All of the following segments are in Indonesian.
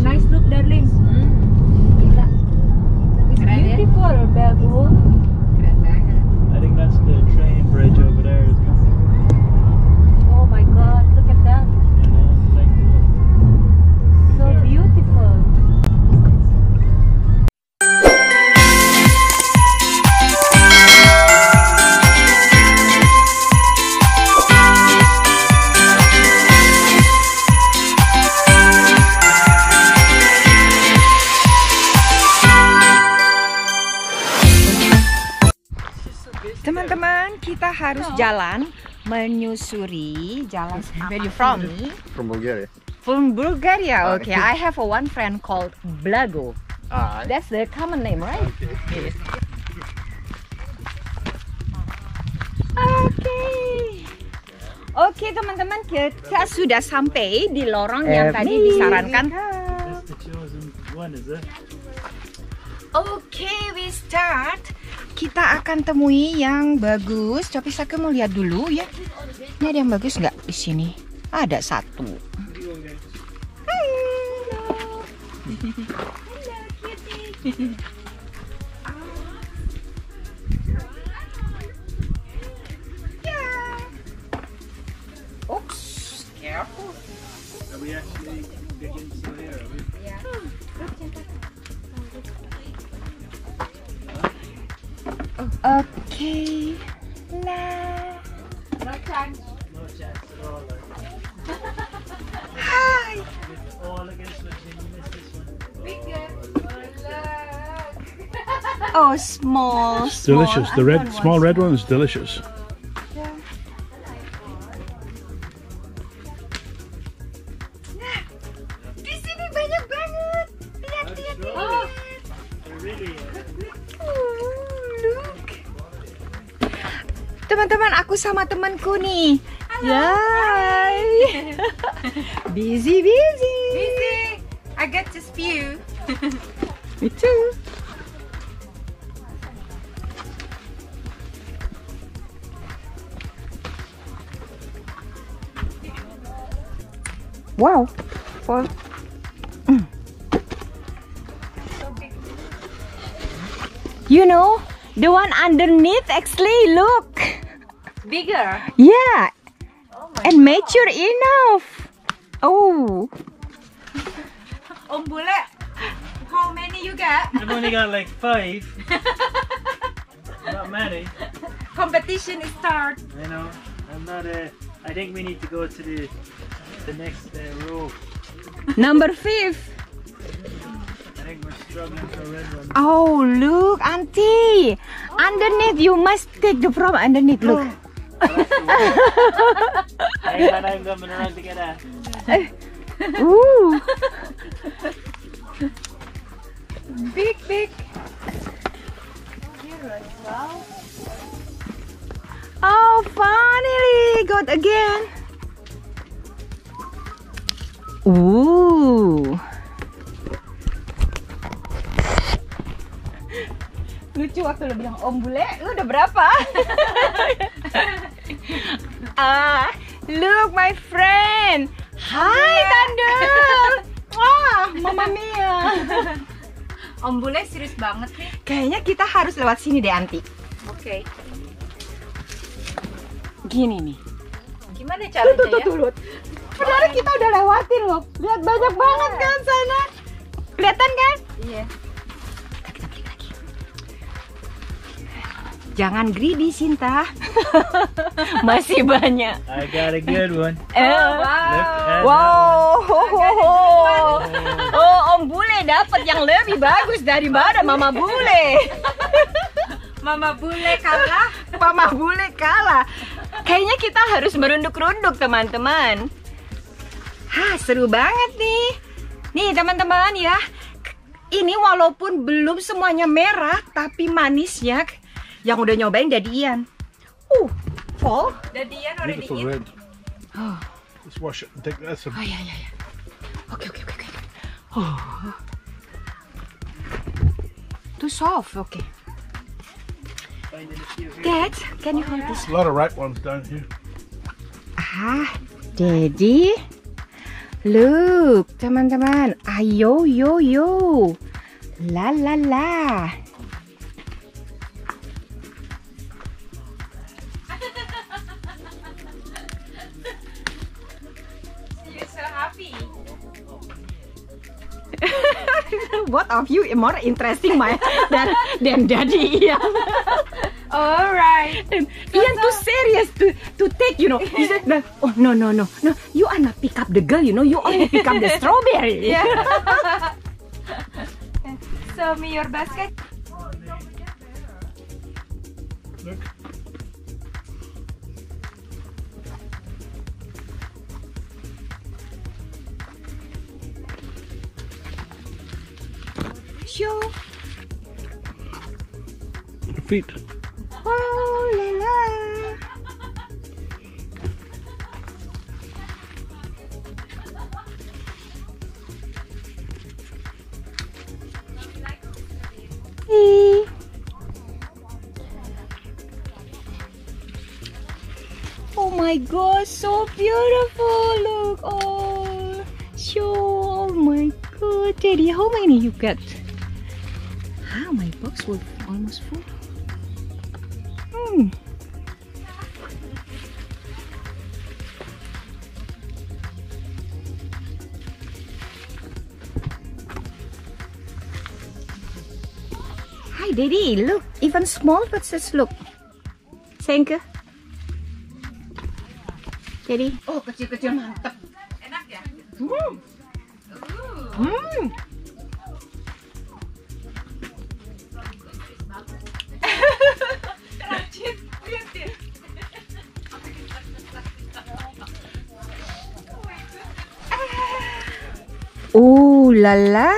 nice look, darling. Gila. It's beautiful, Babu. Keren banget. I think that's the train bridge over there, isn't it? Oh my God, look at that. You know, like So beautiful. Teman-teman, kita harus jalan menyusuri jalan. Where you from? From Bulgaria. From Bulgaria. Okay, I have one friend called Blago. Ah, That's the common name, right? okay. Yes. Oke, teman-teman, kita sudah sampai di lorong yang tadi disarankan. that's the chosen one, is it? Oke, we start. Kita akan temui yang bagus. Coba saya mau lihat dulu ya. Ini ada yang bagus nggak di sini? Ada satu. Halo. Ya. Oops, careful. Are we actually getting to here? Are we? Oke. Nah. No chance at all. Like, Hai. it's all against us. You miss this one. Oh, small. It's delicious. The red, small red one is delicious. Di sini banyak banget. Lihat, lihat, lihat. Really? Look. Teman-teman, aku sama temanku nih. Yay. Busy. I got just few. Me too. Wow. For You know, the one underneath actually look. Bigger. Yeah. And mature enough. Oh. Om Bule, how many you got? I've only got like 5. Not many. Competition start. I know. I'm not. I think we need to go to the next row. Number 5. I think we're struggling for a red one. Oh, look, Auntie. Underneath, you must take the from underneath. Look. Hang on, I'm coming around to get that. Ooh. Big. Oh, finally got again. Ooh. Lucu waktu lo bilang Om Bule, lu udah berapa? Look my friend. Hi Thunder. Wah, Mama Mia. Om Bule serius banget nih. Kayaknya kita harus lewat sini deh, Anti. Oke. Gini nih. Gimana caranya ya? Tuh. Sebenarnya kita udah lewatin loh. Lihat banyak banget kan sana. Kelihatan kan? Iya. Kita balik lagi. Jangan greedy, Sinta. Masih banyak. I got a good one. Wow. Oh, Om Bule dapat yang lebih bagus daripada Mama Bule. Mama Bule kalah. Mama Bule kalah. Kayaknya kita harus merunduk-runduk, teman-teman. Hah, seru banget nih. Nih, teman-teman ya. Ini walaupun belum semuanya merah, tapi manisnya yang udah nyobain Dadian. Fall. Dadian already Beautiful eat. red. Let's wash it and take that some. Oh ya. Oke. Oh. Too soft. Okay. Dad, can you hold this? A lot of ripe ones down here. Daddy. Look, teman-teman. Ayo, yo, yo. La, la, la. You're so happy. What of you more interesting than Daddy Ian? Alright. And Ian too serious to take, you know. He said, oh no, you are not pick up the girl, you know. You only pick up the strawberry. Yeah. Show me your basket. Look. Show. Feet. Oh la la. Hey. Oh my gosh, so beautiful. Look, oh, show. Oh my god, Daddy, how many you got? Ah, my box was almost full. Hi, Daddy. Look, even small, but just look. Sayang ke? Daddy. Oh, kecil-kecil mantap. Enak ya? Rajin, lihat dia. Oh la la.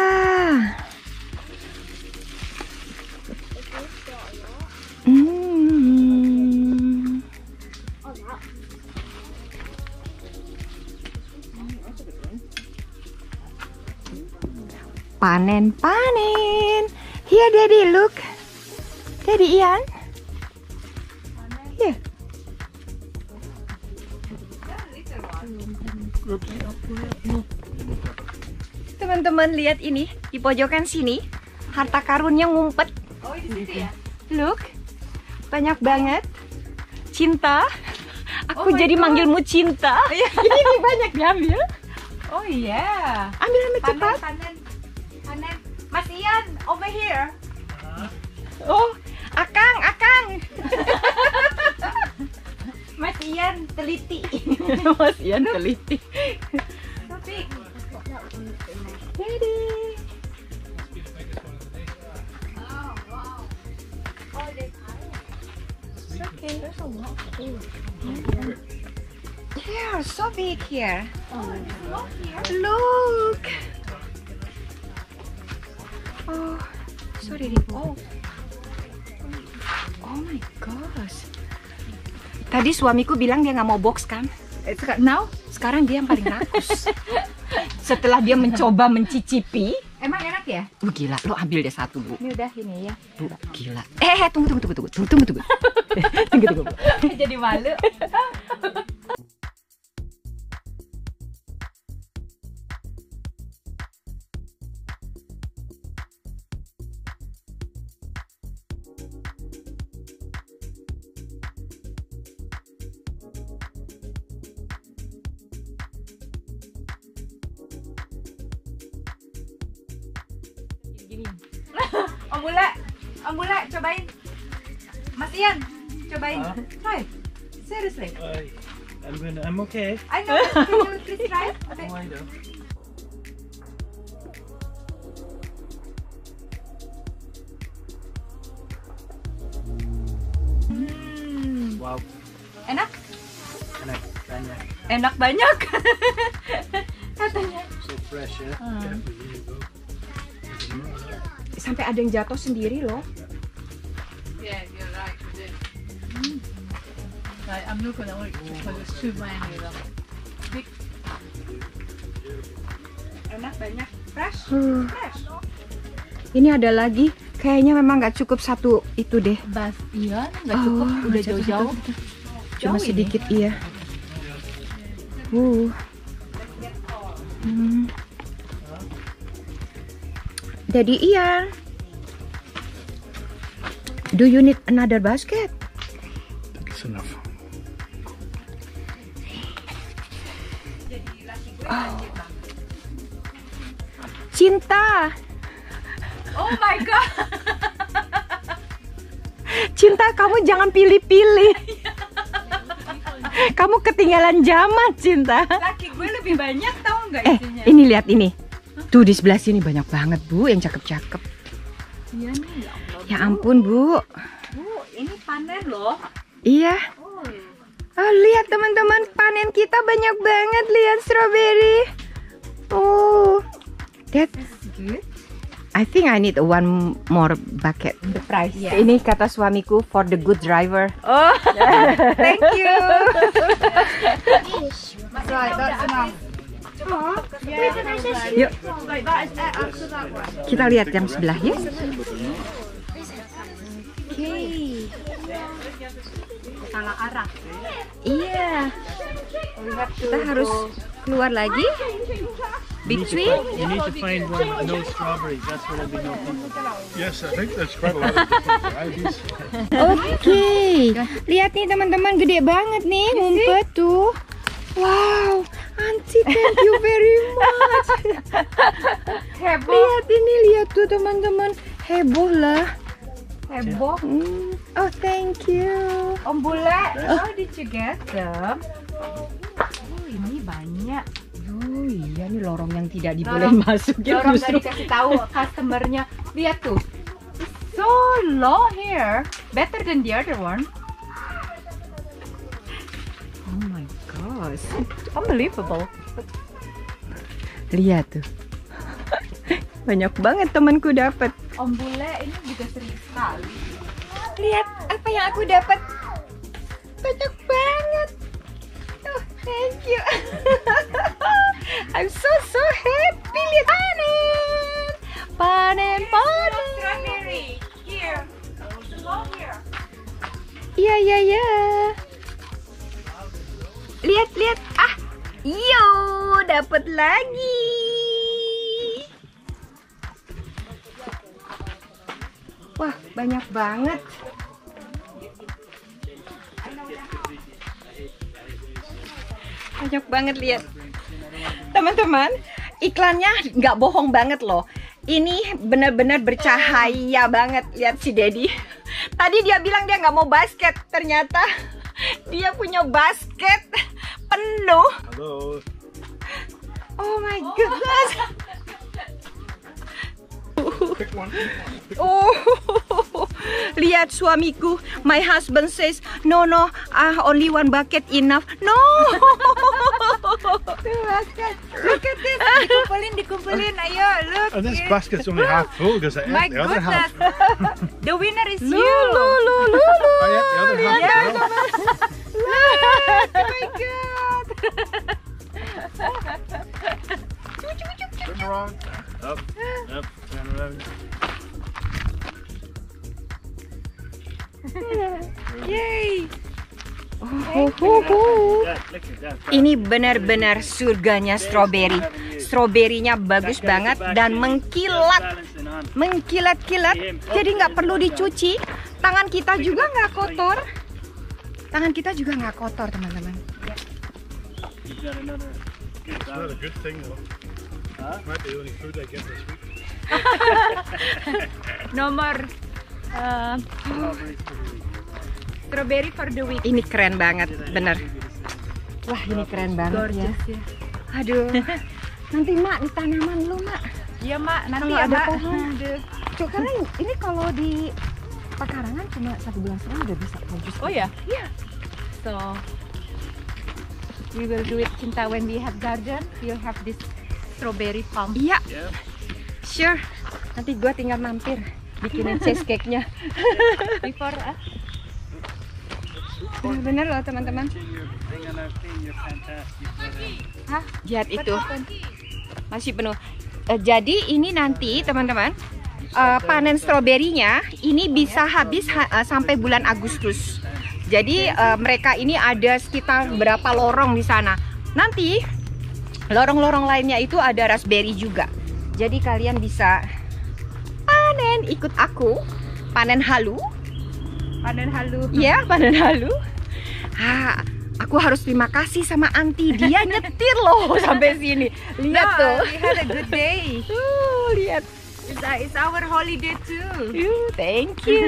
Panen. Here, Daddy, look. Daddy Ian. Here. Teman-teman, lihat ini di pojokan sini. Harta karunnya ngumpet. Oh, di situ ya? Look. Banyak banget. Cinta. Aku Oh my jadi God. manggilmu Cinta. Ini banyak diambil. Oh iya. Ambil cepat. Panen. Mas Ian, over here. Oh, Akang. Mas Ian teliti. Mas Ian teliti. So big. Daddy. Okay. Yeah, so big here. Look. Oh, sorry. Oh my gosh. Tadi suamiku bilang dia nggak mau box kan? Now, sekarang dia yang paling rakus. Setelah dia mencoba mencicipi. Emang enak ya? Gila, lo ambil deh satu, Bu. Ini udah ini ya. Bu, gila. Tunggu. Tunggu. Jadi malu. Om Bule, cobain. Mas Ian, cobain. Try. Seriously. I'm okay. I know. Can you please try? Okay. Oh, I know. Wow. Enak? Enak banyak. Enak banyak. Katanya. So fresh, ya. Sampai ada yang jatuh sendiri loh. Yeah, you're right. Like, I'm not gonna eat because there's too many of them. Enak banyak. Fresh. Fresh. Ini ada lagi. Kayaknya memang nggak cukup satu itu deh. Bas, iya, nggak cukup. Udah jauh-jauh. Cuma Jauh ini. sedikit iya. Daddy Ian, do you need another basket? That's enough. Cinta, Oh my god. Cinta, kamu jangan pilih-pilih. Kamu ketinggalan zaman, Cinta. Laki gue lebih banyak tau nggak isinya? Ini lihat ini. Tuh di sebelah sini banyak banget, Bu, yang cakep-cakep. Iya nih, ya Allah. Ya ampun, Bu. Bu, ini panen loh. Iya. Oh, lihat teman-teman, panen kita banyak banget. Lihat strawberry. Oh, that's Good. I think I need one more bucket. The price. Yeah. Ini kata suamiku for the good driver. Oh, Thank you. right, that's enough. Yuk, kita lihat yang sebelah ya. Salah arah. Iya. Kita harus keluar lagi. Between. You need to find one with no strawberries. That's where there'll be no people. Yes, I think there's quite a lot of different varieties. Oke. Lihat nih teman-teman, gede banget nih ngumpet tuh. Wow, Auntie, thank you very much. Heboh. Lihat ini, lihat tuh teman-teman. Heboh lah. Heboh. Oh, thank you. Om Bule, how did you get them? Oh, ini banyak. Oh iya, ini lorong yang tidak dibolehin masuk ya Orang justru. tadi kasih tahu customernya. Lihat tuh. So low here. Better than the other one. Oh my gosh. Unbelievable. Lihat tuh. Banyak banget temanku dapat. Om Bule ini juga sering sekali. Lihat apa yang aku dapat. Banyak banget. Oh, thank you. I'm so happy. Lihat panen. Panen, panen. Strawberry. Here. Long here. Iya, iya, iya. Lihat, lihat. Ah, yo, dapat lagi. Wah, banyak banget. Banyak banget, lihat. Teman-teman, iklannya nggak bohong banget loh. Ini benar-benar bercahaya banget. Lihat si Daddy. Tadi dia bilang dia nggak mau basket. Ternyata dia punya basket penuh. Hello. Oh my goodness. Pick one. Oh, lihat suamiku. My husband says, no, only one bucket enough. No. Basket. Look at this. Dikumpulin. Ayo, look. And this basket's only half full because it My ate the other half. goodness. The winner is you. I ate the other half as well. Oh my God. Turn around. Up, up, turn around. Yay. Dad, look at that. Ini benar-benar surganya strawberry. Stroberinya bagus banget dan mengkilat. Balancing on. Mengkilat-kilat. Jadi nggak perlu dicuci. Tangan kita juga nggak kotor. Tangan kita juga nggak kotor, teman-teman. You've got another good It's not a balance. good thing though. Huh? Might be the only food I get this week. Nomor Strawberries for the week. strawberry for the week. Ini keren banget, bener. Wah, ini keren banget ya. Aduh. Nanti Mak di tanaman lu, Mak. Iya, Mak. Nanti Kalau ya, ada Mak. pohon. Cuk, karena ini kalau di pekarangan cuma 1 bulan setengah udah bisa bagus. Oh ya? Iya. So we will do it, Cinta, when we have garden. We'll have this strawberry farm. Iya, Yeah. sure. Nanti gua tinggal mampir bikinin cheesecake-nya. Before Bener-bener loh, teman-teman. Hang on that thing, you're fantastic. But, Lihat itu. Masih penuh. Jadi ini nanti, teman-teman, panen stroberinya ini bisa habis sampai bulan Agustus. Jadi mereka ini ada sekitar berapa lorong di sana. Nanti lorong-lorong lainnya itu ada raspberry juga. Jadi kalian bisa panen, ikut aku panen halu. Panen halu. Ya, panen halu. Aku harus terima kasih sama Anti, dia nyetir loh sampai sini. Lihat tuh. We had a good day. Lihat. It's our holiday too. Thank you.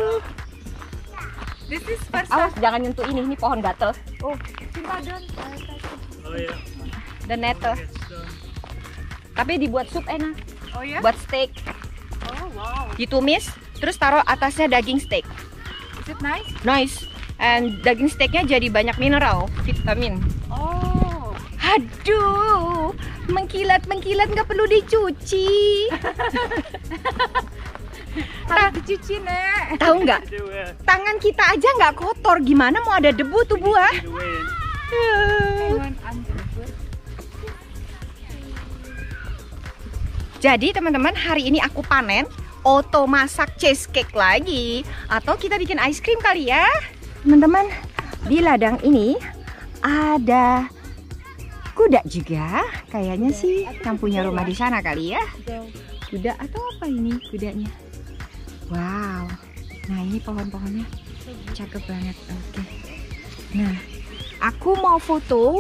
This is first. Awas jangan nyentuh ini pohon gatel. Oh, Cipadon. Oh yeah. Dan nete. Tapi dibuat sup enak. Oh ya? Buat steak. Oh wow. Ditumis, terus taruh atasnya daging steak. Is it nice? Nice. And daging steaknya jadi banyak mineral, vitamin. Oh. Aduh, mengkilat-mengkilat nggak perlu dicuci. Harus dicuci, Nek. Tahu nggak? Do Tangan kita aja nggak kotor, gimana mau ada debu tuh buah? the way in. Jadi teman-teman, hari ini aku panen oto masak cheesecake lagi. Atau kita bikin ice cream kali ya. Teman-teman, di ladang ini ada kuda juga. Kayaknya sih yang punya rumah di sana kali ya. Kuda atau apa ini kudanya? Wow. Nah ini pohon-pohonnya cakep banget. Oke. Nah, aku mau foto.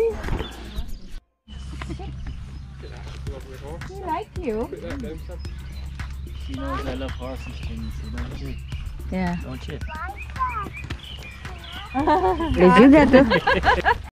He like you. She knows I love horses, don't you? Ya. Don't you? Boleh juga tuh.